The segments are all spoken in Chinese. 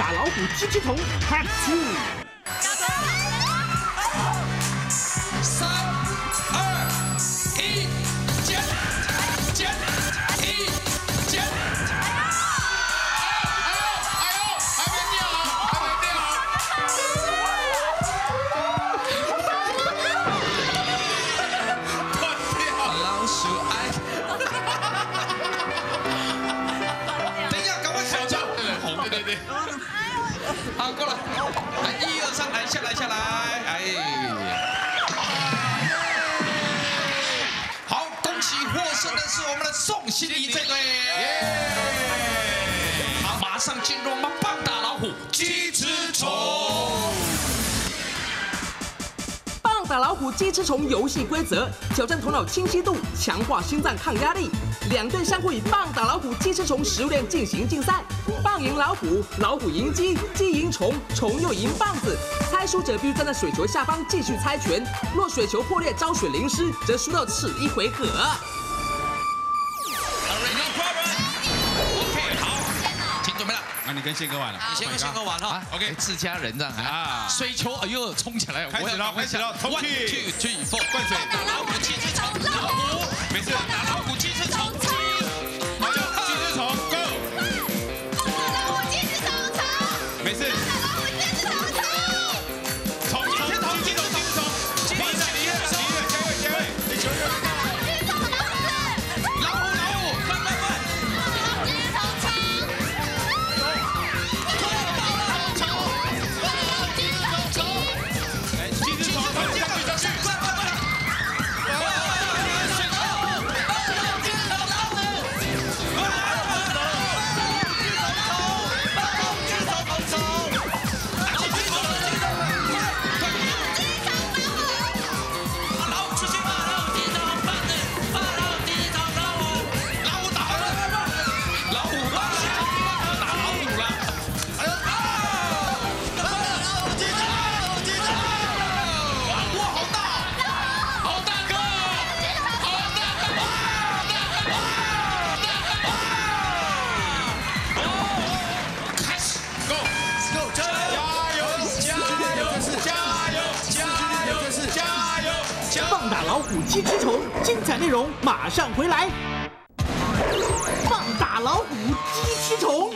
打老虎鸡吃虫 Part 2。 3、2、1，减1，减。哎呦，还没掉，断掉。老鼠爱。等一下，赶快小张，红，对。好，过来，来1、2、3，来下来，哎。 获胜的是我们的宋欣怡这队，好，马上进入我们棒打老虎鸡吃虫。 棒打老虎鸡吃虫游戏规则：挑战头脑清晰度，强化心脏抗压力。两队相互以棒打老虎鸡吃虫食物链进行竞赛，棒赢老虎，老虎赢鸡，鸡赢虫，虫又赢棒子。 猜输者必须站在水球下方继续猜拳，若水球破裂遭水淋湿，则输到此一回合。 OK， 好，请准备了。 那你跟宪哥玩了？ 你先跟宪哥玩哈。OK， 自家人这样啊。水球，哎呦，冲起来！ 开始了 ！1、2、3、4，灌水！打老虎鸡吃虫，老虎，没事，打老虎鸡吃虫，鸡，好，鸡吃虫 ，Go！ 老虎鸡吃虫，虫， 没事。 棒打老虎鸡吃虫，精彩内容马上回来。棒打老虎鸡吃虫。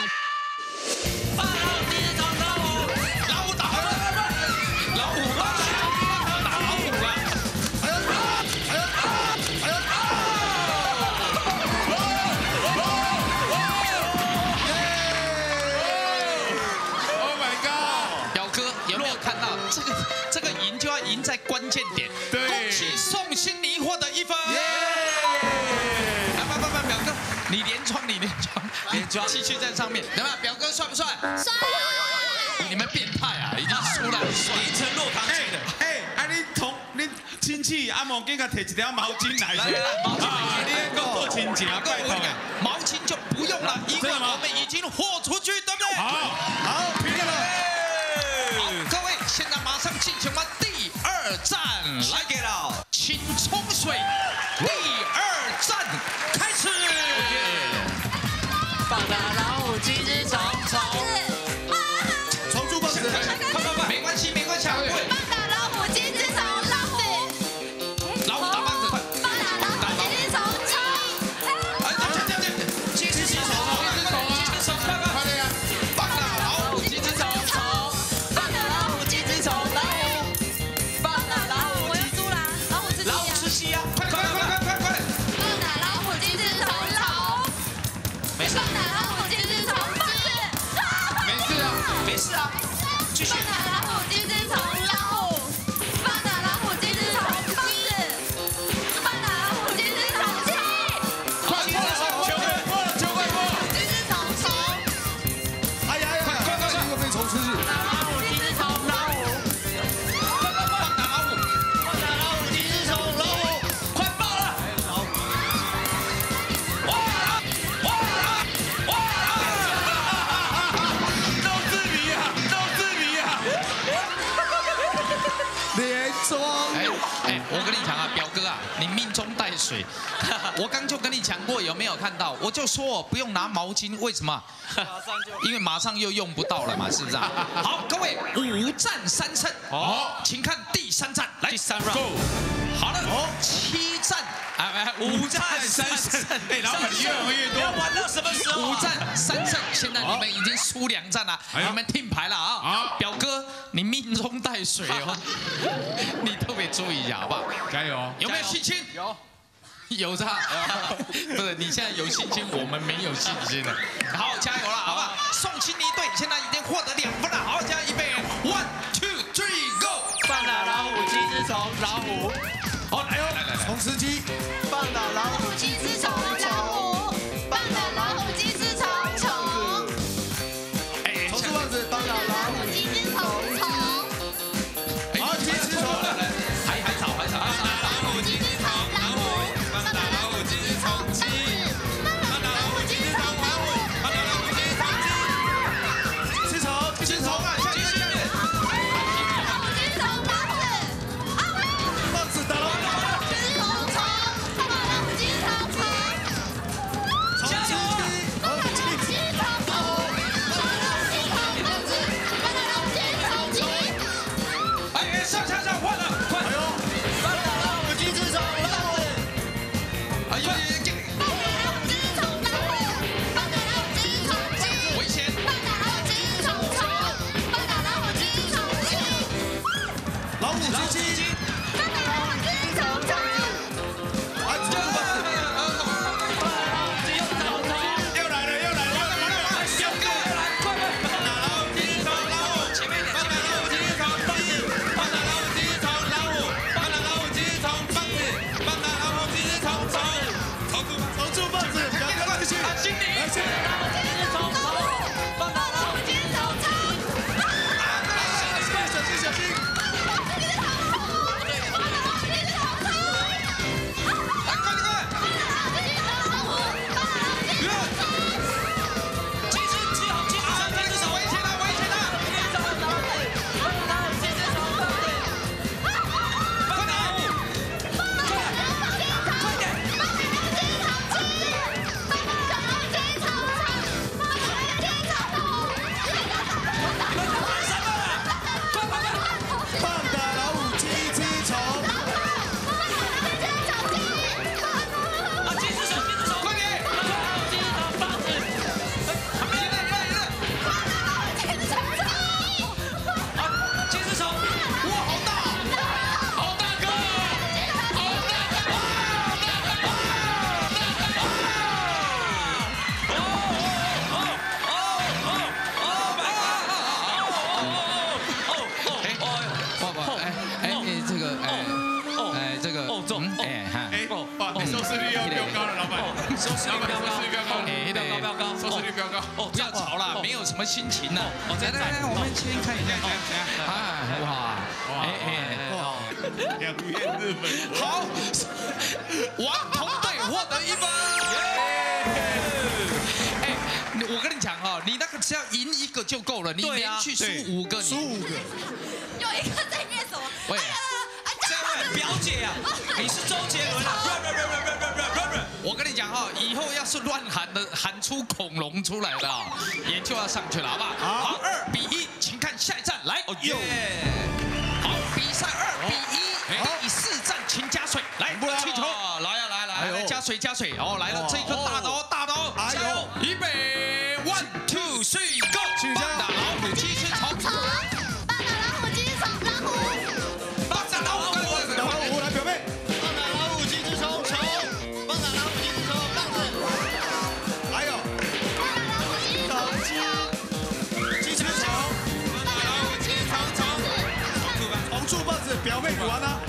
这个赢就要赢在关键点。对，恭喜宋欣怡获得1分。耶！来，表哥，你连庄，继续在上面。等下，表哥帅不帅？ 帅！ 你们变态啊，已经输了，凌晨落堂去的。 你亲戚阿毛给他提一条毛巾来。 来，毛巾， 你够亲情啊，拜托。 毛巾就不用了，因为我们已经豁出去，对不对？ 好，平定了。 各位，现在马上进行我们第2站，来给了，请冲水。第2站开始。 棒打老虎鸡吃虫， 虫住棒子， 快，没关系，棒打老虎鸡吃虫，老虎打棒子，快。棒打老虎鸡吃虫，鸡吃虫，快点呀！棒打老虎鸡吃虫。 没事啊，继续。棒打老虎鸡吃虫，老虎。棒打老虎鸡吃虫，棒子。棒打老虎鸡吃虫，鸡。快过了，球快过了。鸡吃虫，虫。 哎呀，快，又被虫吃去。 老虎鸡吃虫，老虎。 棒打老虎， 鸡吃虫，老虎。 快爆了！老虎。哇！连庄。我跟你讲啊，表哥啊，你命中带水。我刚就跟你讲过，有没有看到？我就说不用拿毛巾，为什么？因为马上又用不到了嘛，是不是？好，各位5战3胜。好，请看第3战，来第3 round。好了，7战。 5战3胜， 哎，老板你越玩越多， 要玩到什么时候？ 5战3胜，现在你们已经输2战了，你们听牌了啊！好，表哥，你命中带水哦，你特别注意一下，好不好？ 加油！ 有没有信心？有，有的。不是，你现在有信心，我们没有信心了。好，加油了，好不好？宋青泥队现在已经获得2分了，好，加预备 ，1、2、3 ，Go！ 棒打老虎，鸡之虫，老虎。 好，来， 从吃鸡， 棒打老虎，鸡之虫，老虎。棒打老虎，鸡之虫，虫。 哎，虫子棒子，棒打老虎， 鸡之虫，虫。 好，鸡之虫， 还早。 棒打老虎，鸡之虫，老虎。棒打老虎，鸡之虫，鸡。棒打老虎，鸡之虫，老虎。棒打老虎，鸡之虫，鸡。 吃虫，吃虫啊，下面。棒子打老虎。 收视率要飙高了，老板。收视率飙高，收视率飙高。 哦，不要吵了，没有什么心情了。来，我们先看一下。哇， 两面日本。 好，王同队获得1分。哎，我跟你讲哦，你那个只要赢1个就够了，你连续输5个， 输5个。 有一个在念什么？ 喂。 这位表姐啊，你是周杰伦啊！ 我跟你讲哈，以后要是乱喊的，喊出恐龙出来的，也就要上去了，好不好？好，2比1，请看下一站，来。哦耶！好，比赛2比1，第4站，请加水，来，气球，来，加水，哦，来了，这颗大的哦，加油，预备，1、2、3 ，Go！ 去加打老虎鸡吃虫。 表妹鼓完了。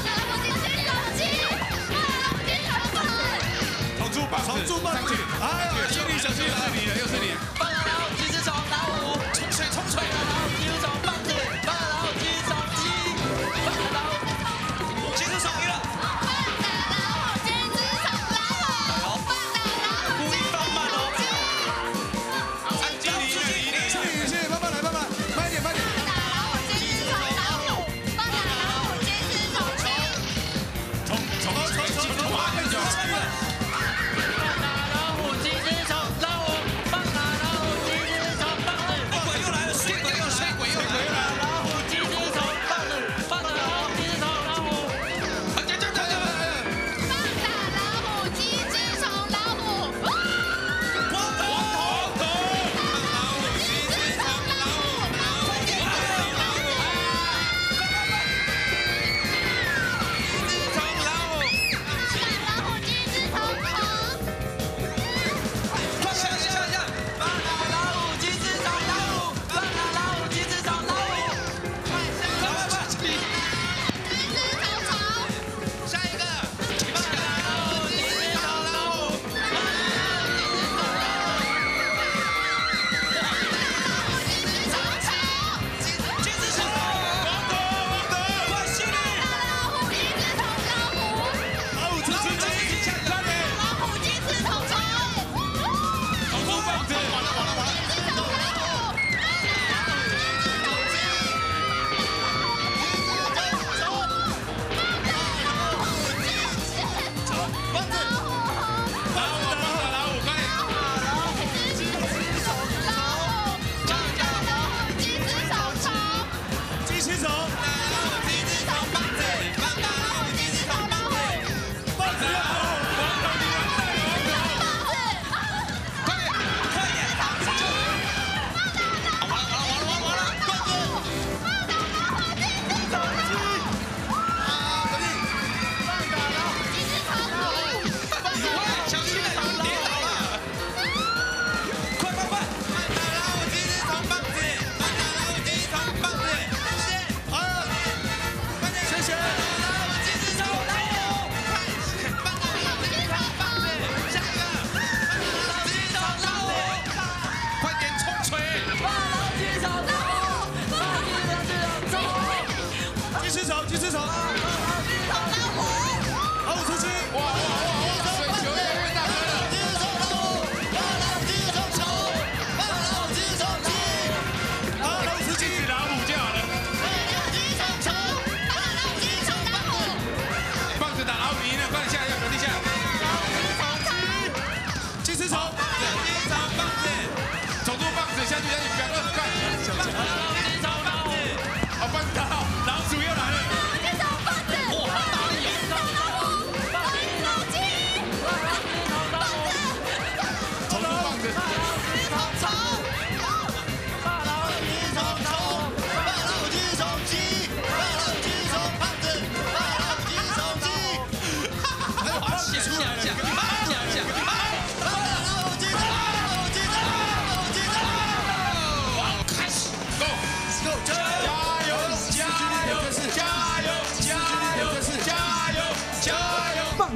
重铸棒子，哎呦，小心，又是你， 棒打老虎，鸡之虫，老虎， 冲水， 棒打老虎，鸡之虫，棒子，棒打老虎，鸡之虫，鸡，棒打老虎，鸡之虫赢了。棒打老虎，鸡之虫，老虎，棒打老虎，故意放慢哦。安静， 去，慢慢来，慢一点。 棒打老虎，鸡之虫，老虎，棒打老虎，鸡之虫，鸡。 冲！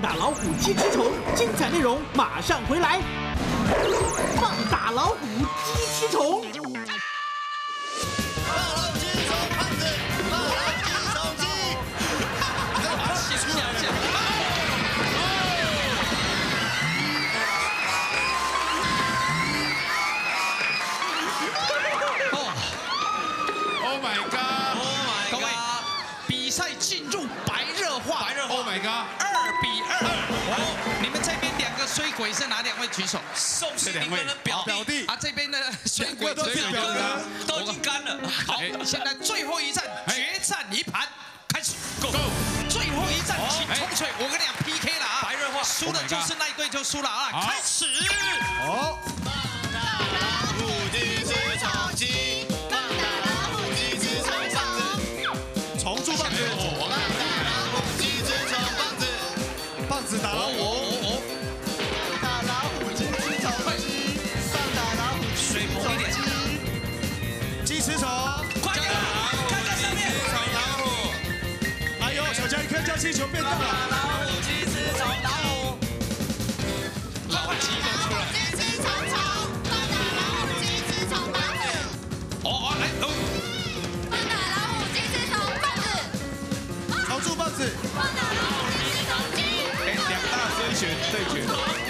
打老虎鸡吃虫，精彩内容马上回来。棒打老虎鸡吃虫。 比赛进入白热化 ！Oh my god！ 2比2。哦，你们这边2个水鬼是哪2位举手？ 宋是2位表弟啊，这边的水鬼都是表哥，都已经干了。 好，现在最后一战，决战一盘开始 ，Go！ 最后一战，请冲水！我跟你讲 PK 了啊！ 白热化， 输的就是那一队就输了啊！开始。 好。 棒子打老虎， 打老虎鸡吃虫鸡，棒打老虎水猛一点， 鸡吃虫， 快点，看在上面， 老虎，哎呦，小佳一颗叫气球变大了， 老虎鸡吃虫老虎， 老鸡都出来， 鸡吃虫虫，棒打老虎鸡吃虫棒子， 哦，来， 棒打老虎鸡吃虫棒子， 朝住棒子， 棒打老虎鸡吃虫鸡。 2大追决对决。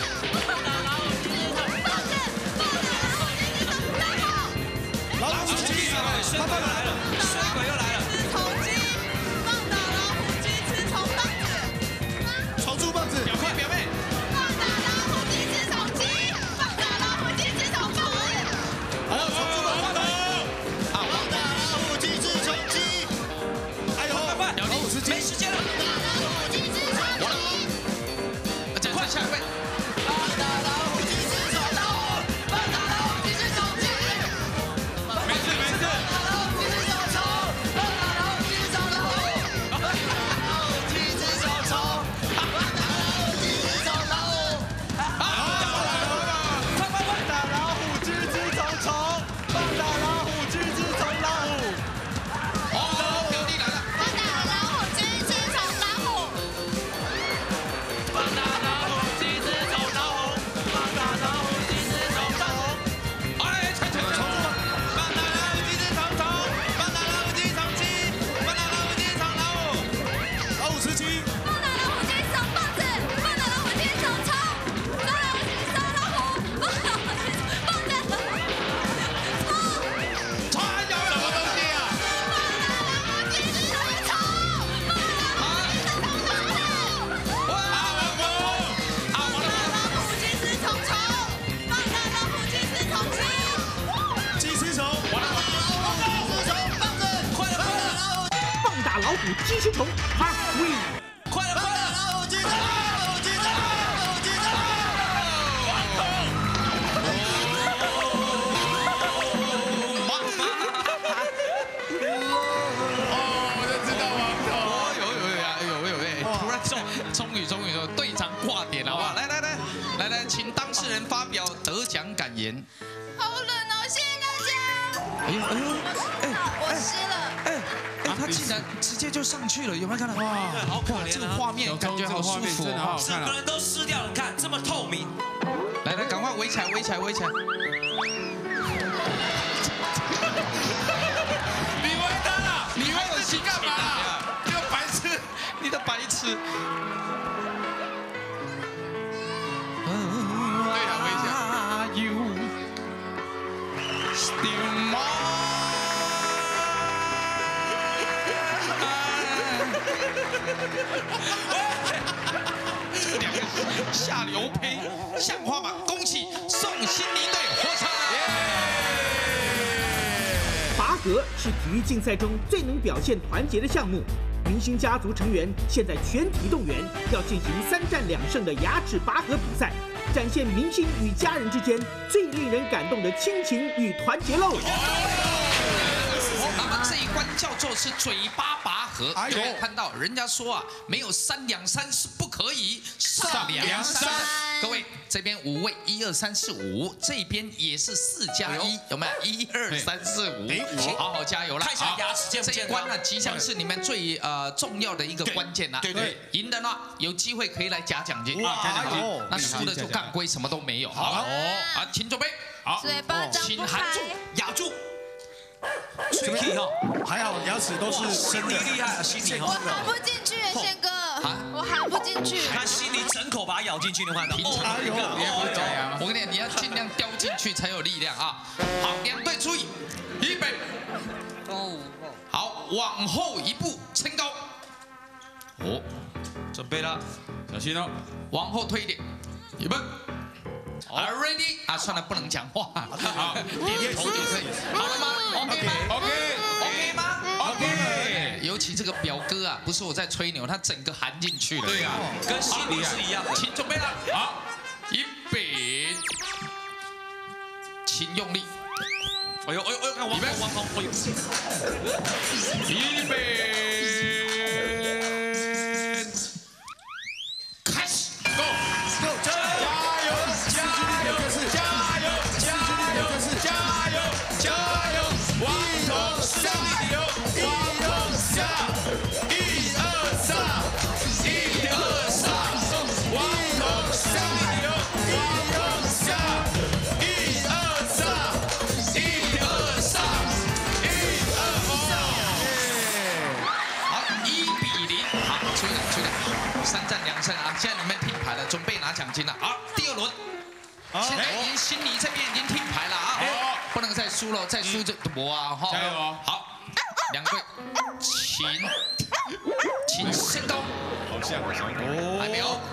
老虎鸡， 水鬼又来了，水鬼又来了， 吃虫鸡，棒打老虎鸡吃虫棒子， 朝住棒子， 表妹， 棒打老虎鸡吃虫鸡，棒打老虎鸡吃虫棒子， 还有朝住棒子， 好， 棒打老虎鸡吃虫鸡，哎呦， 快， 老虎吃鸡， 没时间了， 棒打老虎鸡吃虫鸡， 再换下一位。 棒打老虎鸡吃虫老虎，棒打老虎鸡吃虫鸡， 没事没事。 老虎鸡吃虫虫，棒打老虎鸡吃虫老虎，棒打老虎鸡吃虫虫，棒打老虎鸡吃虫老虎。 快，打老虎鸡吃虫虫，棒打老虎鸡吃虫老虎， 哦，表弟来了。 棒打老虎鸡吃虫老虎， 棒打老虎鸡吃虫老虎，棒打老虎鸡吃虫老虎， 哎，冲！ 棒打老虎鸡吃虫虫，棒打老虎鸡虫鸡，棒打老虎鸡虫老虎， 老虎吃鸡， 棒打老虎鸡吃虫棒子，棒打老虎鸡吃虫虫，棒打老虎鸡吃虫老虎，棒打老虎鸡吃棒打老虎虫， 穿有什么东西啊？ 棒打老虎鸡吃虫虫，棒打老虎鸡吃虫棒子， 哇！ 棒打老虎鸡吃虫虫，棒打老虎鸡吃虫鸡， 鸡吃虫， 棒打老虎鸡吃虫棒子， 快了， 棒打老虎鸡吃虫 ，Part 3。 快了，老虎鸡吃，老虎鸡吃，老虎鸡吃。 哦，我就知道王头。 有，突然终于队长挂点了，好不好？来，请当事人发表得奖感言。 好冷哦，谢谢大家。 哎呦， 我湿了。 他竟然直接就上去了，有没有看到？ 哇， 好可怜啊这个画面感觉好舒服真的好哦。 好看啊！ 整个人都湿掉了，看这么透明。 来，赶快围起来！ 你围他了， 你为我心干嘛？你个白痴！ 你的白痴。 对啊，围起来。 You still mine？ 2个下流胚，像话吗？恭喜宋心宁队获胜！ 拔河是体育竞赛中最能表现团结的项目。明星家族成员现在全体动员，要进行3战2胜的牙齿拔河比赛，展现明星与家人之间最令人感动的亲情与团结喽！ 那么这一关叫做是嘴巴拔河。 哎呦看到人家说啊，没有3两3是不可以，上梁山。 各位这边5位，1、2、3、4、5，这边也是4+1，有没有？1、2、3、4、5，好好加油啦！ 看一下牙齿健不健康。 这一关呢，即将是你们最重要的一个关键啦。 对， 赢的呢有机会可以来夹奖金。 哇，加奖金。 那输了就干归，什么都没有。好，啊，请准备。好， 嘴巴张不开， 咬住。吹气哈， 还好牙齿都是心理厉害，心理我含不进去，宪哥，我含不进去。 他心里整口把它咬进去的话，平常我跟你讲，你要尽量叼进去才有力量啊！好，两队注意，预备，好，往后一步，撑高。哦， 准备了， 小心哦， 往后推一点，预备。Ready 啊，算了，不能讲话。好，点头就可以。好了吗 ？OK 吗 ？OK 吗 ？OK。尤其这个表哥啊，不是我在吹牛，他整个含进去了。 对呀， 跟心理是一样的。 请准备了，好，预备，请用力。 哎呦，看往后，哎呦， 预备。3战2胜啊！现在你们听牌了，准备拿奖金了。好，第2轮，现在已经心里这边已经听牌了啊，不能再输了，再输就赌啊！哈， 加油哦！ 好，两队，请升高。 好像还没有，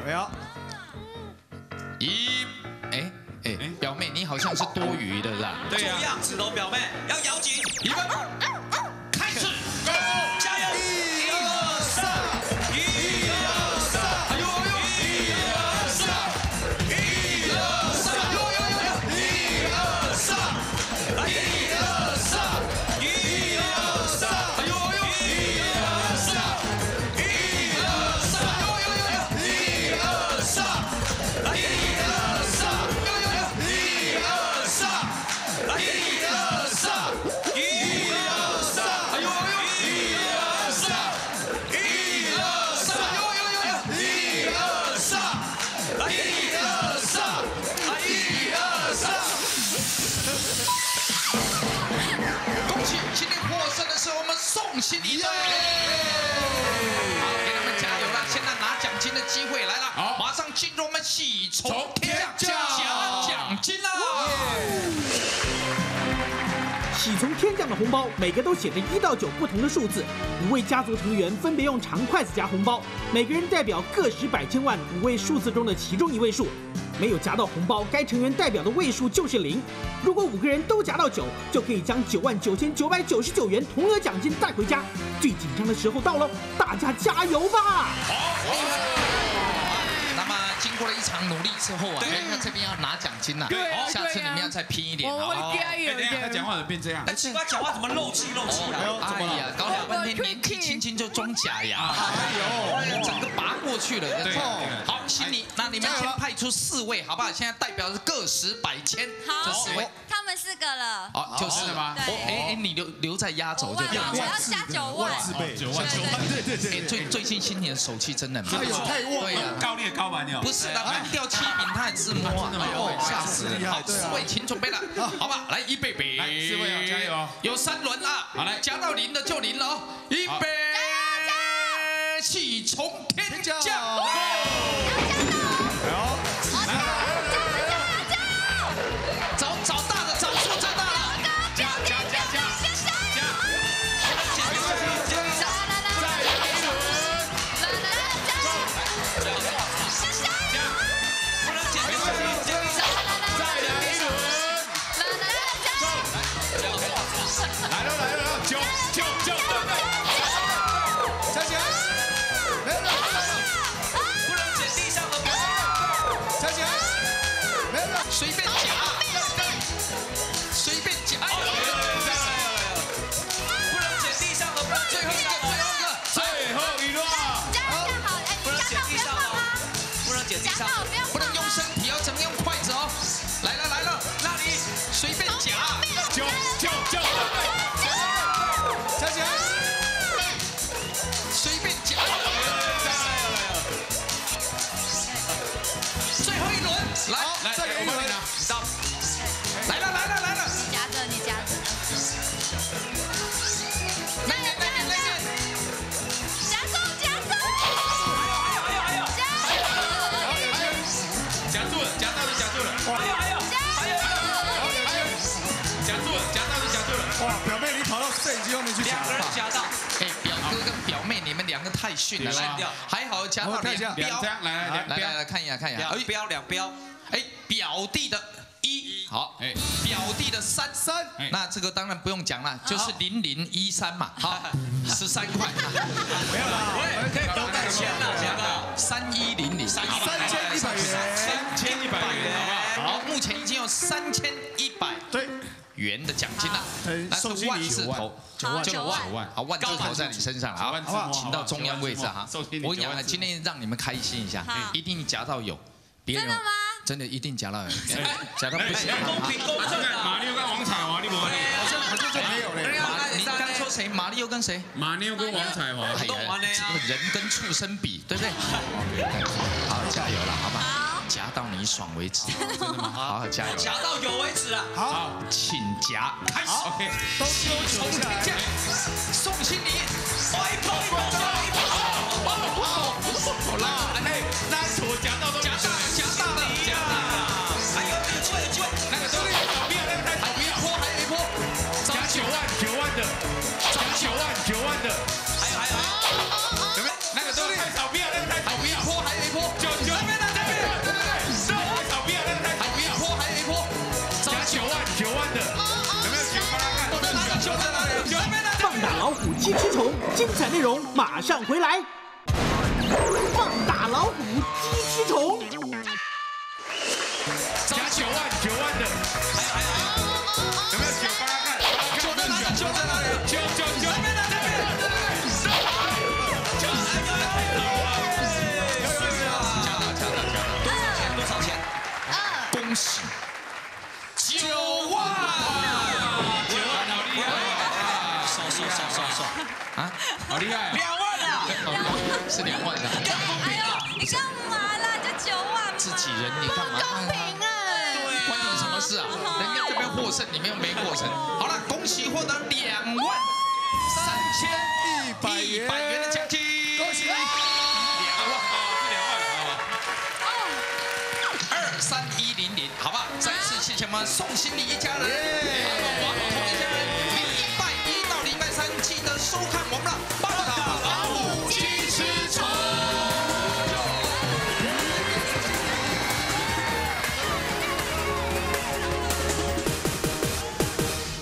表妹，你好像是多余的啦。 对呀，样子哦，表妹要咬紧， 预备，开始， 加油！1、2、3，1、2、3，哎呦哎呦，1、2、3，1、2、3，1、2、3，来1、2、3，1、2、3，哎呦哎呦，1、2、3，1、2、3，哎呦哎呦，1、2、3，来1、2、3，哎呦哎呦，1、2、3，来1、2、3，1、2、3，哎呦哎呦。 恭喜，今天获胜的是我们宋心怡队。好，给他们加油了！现在拿奖金的机会来了，好，马上进入我们喜从天降夹奖金啦！ 喜从天降的红包，每个都写着1到9不同的数字。5位家族成员分别用长筷子夹红包，每个人代表个10百千万5位数字中的其中1位数。没有夹到红包，该成员代表的位数就是0。如果5个人都夹到9，就可以将99999元同额奖金带回家。最紧张的时候到了，大家加油吧！ 那么经过了一场努力之后啊，那这边要拿奖金了。对，下次你们要再拼一点，好不好？ 他讲话怎么变这样？ 哎，奇怪，讲话怎么漏气啊？ 哎呀，搞了半天年纪轻轻就装假牙，哎呦，整个拔过去了。对，好，心里，那你们先派出4位，好不好？现在代表是个10百千，这4位。 他们4个了。 好，就是吗？哎，你留在压轴就对了。 我要加9万。 9万， 对。最近新年手气真的太旺， 对呀， 高烈高吧你。 不是的，慢掉7饼他还自摸啊，吓死人！好，4位请准备了，好吧，来预备， 来4位加油！ 有3轮啊，好来，加到0的就0了哦，预备，喜从天降！找大的，找数最大的，加！ 不能捡地上机后面去夹。 两个人夹到。 哎，表哥跟表妹，你们两个太逊了， 烂掉， 还好夹到两标。来看一下，看一下， 两标。 哎，表弟的1，好，哎，表弟的3，那这个当然不用讲了，就是0013嘛，好，13块， 没有啦，可以不用带钱了，两个 3100，3100 元， 好，目前已经有3100元的奖金了，那是万字头，9万，好，万字头在你身上了，好不好？请到中央位置哈。我跟你讲，今天让你们开心一下，一定夹到有，别人真的一定夹到有，夹到不行。 公平公正啊！ 马六跟王彩华，你没有？ 好像就没有嘞。 你刚说谁？马里奥跟谁？ 马妞跟王彩华。 这个人跟畜生比，对不对？好，加油了，好不好？夹到你爽为止，真的吗？好好加油， 夹到有为止啊！ 好， 请夹，开始。 OK， 都球下来。 宋心怡， 一波， 好啦，哎，那我夹到都夹到了， 还有机会， 那个都是逃避，那个太逃避了， 还有一波， 夹9万的，夹9万的， 还有， 有没有？那个都是太逃避了，那个太逃避了， 还有一波， 这边，太逃避了，那个太逃避了， 还有一波， 夹9万的，有没有9帮他看？ 棒打老虎鸡吃虫，精彩内容马上回来。棒打老虎鸡吃虫， 夹9万的，还有，有没有9帮他看？9在哪里？9在哪里？9这边， 多少钱？ 恭喜9万！ 好厉害！ 爽啊， 好厉害 ！2万啊！ 是2万的。 哎呦，你干嘛啦？就9万， 自己人你干嘛？ 公平啊！ 关你什么事啊？人家这边获胜，你们又没获胜。好了，恭喜获得2万3100元的奖金，恭喜你！2万，23100，好吧？再次谢谢我们宋心怡一家人。